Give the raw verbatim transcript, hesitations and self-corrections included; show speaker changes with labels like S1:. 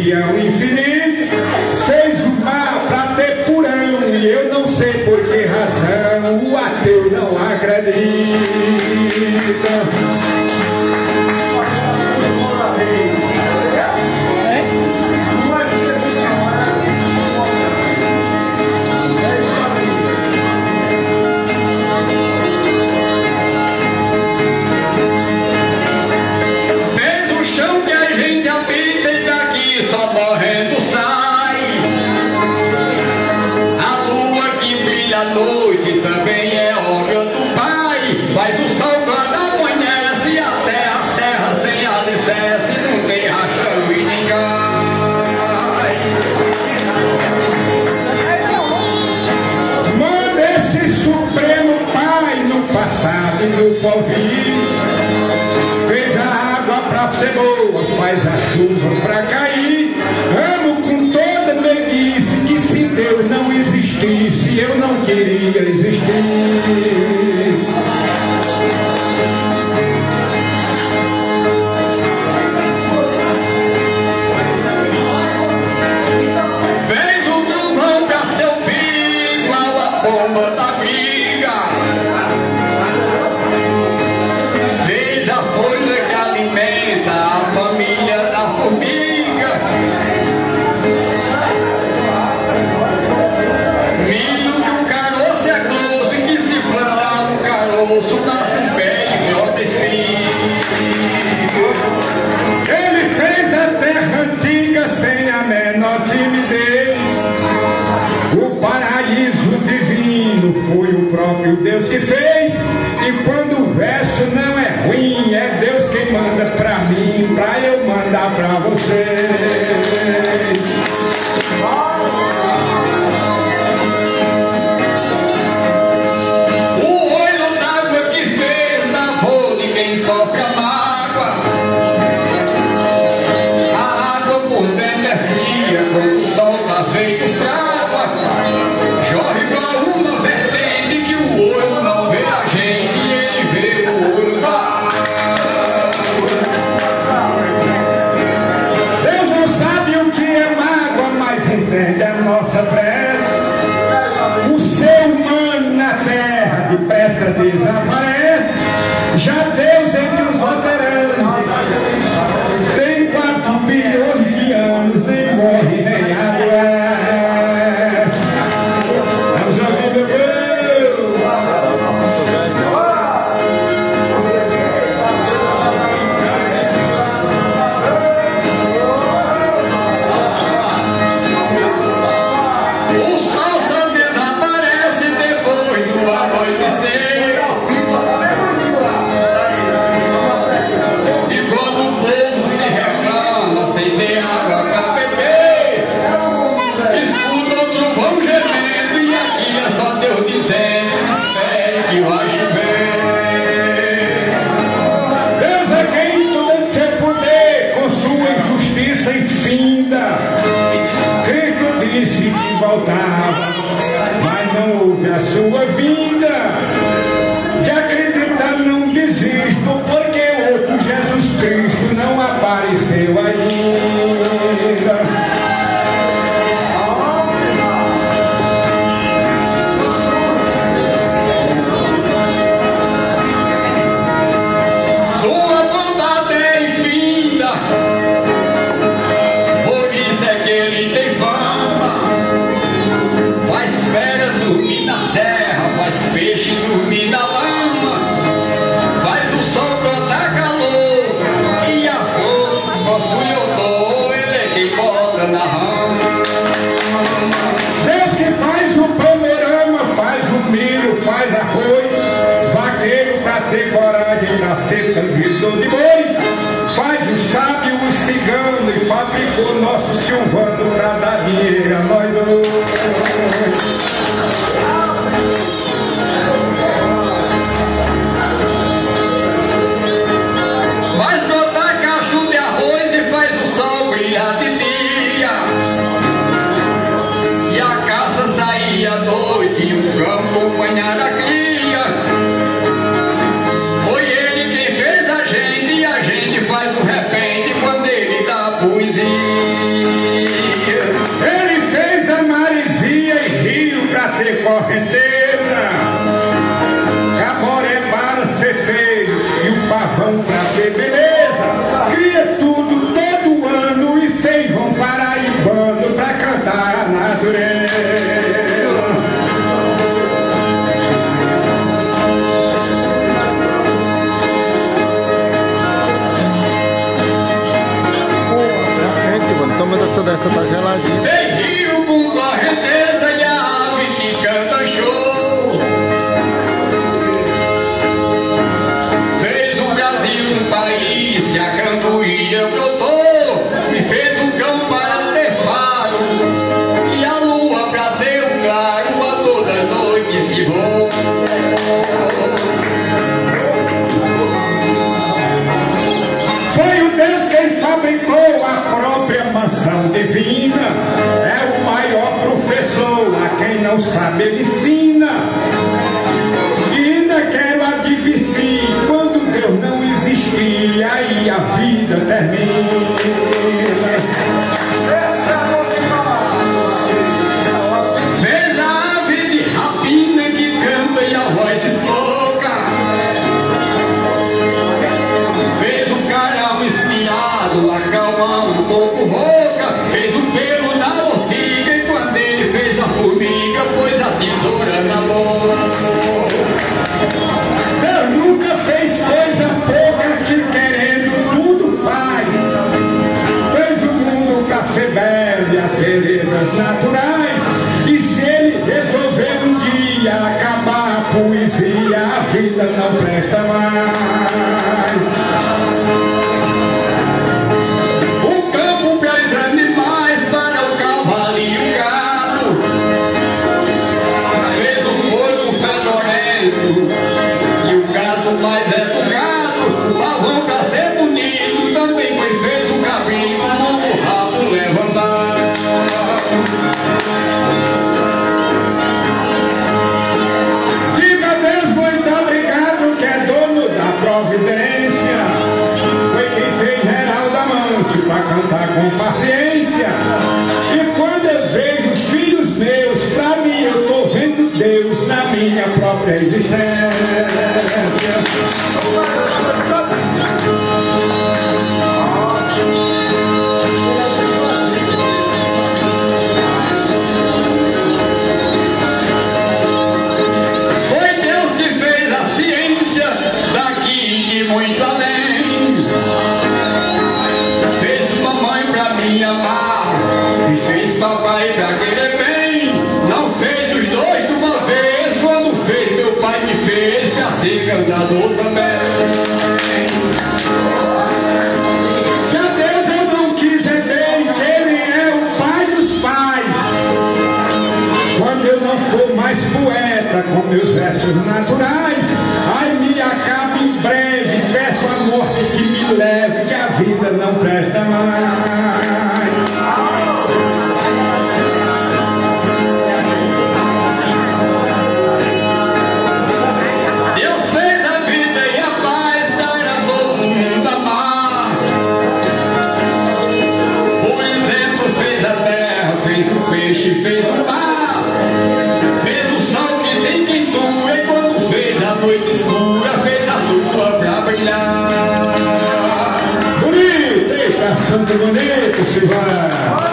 S1: que é o infinito, fez o mar para ter purão, e eu não sei por que razão o ateu não acredita. Fez a água pra ser boa, faz a chuva pra cair. Amo com toda meiguice que se Deus não existisse, eu não queria existir. Fez um trovão pra ser ouvido, igual a bomba da briga. Foi o próprio Deus que fez, e quando o verso não é ruim, é Deus quem manda pra mim, pra eu mandar pra vocês. O olho d'água que fez lavou de quem sofre a mágoa. A água por dentro é fria, quando o sol tá feito frágua. Jorre igual uma vertente que o olho não vê a gente, ele vê o olho da água. Deus não sabe o que é mágoa, mas entende a nossa prece. O ser humano na terra depressa desaparece. Já Deus entre os veteranos tem quatro bilhões de anos, nem morre nem adoece. Mas não houve a sua vinda. De acreditar não desisto, porque outro Jesus Cristo não apareceu ainda. Sua bondade é infinda, por isso é que ele tem fama. Faz fera dormir na serra, faz peixe dormir na lama, faz o sol brotar calor e a flor possui odor, ele é quem bota na rama. Deus que faz o panorama, faz o milho, faz arroz, vaqueiro pra ter coragem na seca, vidor de bois, faz o sábio, o cigano e fabricou nosso Silvano pra dar dinheiro a nós dois. Faz brotar cacho de arroz e faz o sol brilhar de dia, e a caça sair à noite e o campo banhar a cria. Foi ele quem fez a gente, e a gente faz o repente quando ele dá a poesia. correnteza, caboré para ser feio e o pavão pra ter beleza. Cria tudo todo ano e fez vão paraibano pra cantar a natureza.
S2: Toma dessa, dessa tá geladinha.
S1: Tem rio com correnteza e a ave que canta show. Fez o Brasil um país que a cantoria brotou e fez um cão para ter faro e a lua pra ter um claro a todas as noites que vou. Foi o Deus quem fabricou a própria mansão divina. É o maior professor, a quem não sabe ele ensina. E ainda quero advertir, quando Deus não existir, aí a vida termina. Fez a ave de rapina que canta e a voz esfoca. Fez o carão espinhado, acalma um pouco rouca. Fez o pelo da ortiga e quando ele fez a formiga, pôs a tesoura na boca. Deus nunca fez coisa pouca que querendo tudo faz. Fez o mundo pra ser belo e as belezas naturais. E se ele resolver um dia acabar a poesia, a vida não presta mais. O campo para os animais, para o cavalo e o gado. Fez o porco fedorento e o gato mais educado. O pavão para ser bonito também foi fez o cabrito com o rabo levantado. Diga a Deus muito obrigado que é dono da providência. Foi quem fez Geraldo Amante para cantar com paciência. E quando eu vejo os filhos meus, pra mim eu tô vendo Deus na minha própria existência. Foi Deus que fez a ciência daqui e muito além. Fez mamãe pra me amar e fez papai pra querer bem. Não fez os dois de uma vez. Quando fez, meu pai me fez pra ser cantador também. Se a Deus eu não quiser bem, que Ele é o pai dos pais. Quando eu não for mais poeta com meus versos naturais, ai me acaba em breve, peço a morte que me leve, que a vida não presta mais. Deus fez a vida e a paz para todo mundo amar. Por exemplo, fez a terra, fez o peixe, fez o mar. Fez o sol que tem quentura e quando fez a noite escura, fez a lua pra brilhar. Bonito, estação de bonito, se vai.